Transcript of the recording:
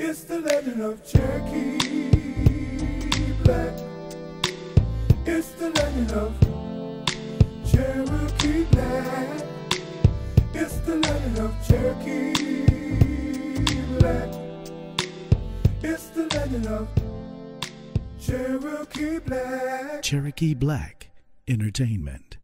It's the legend of Cherokee Black. It's the legend of Cherokee Black. It's the legend of Cherokee Black. It's the legend of Cherokee Black. Cherokee Black Entertainment.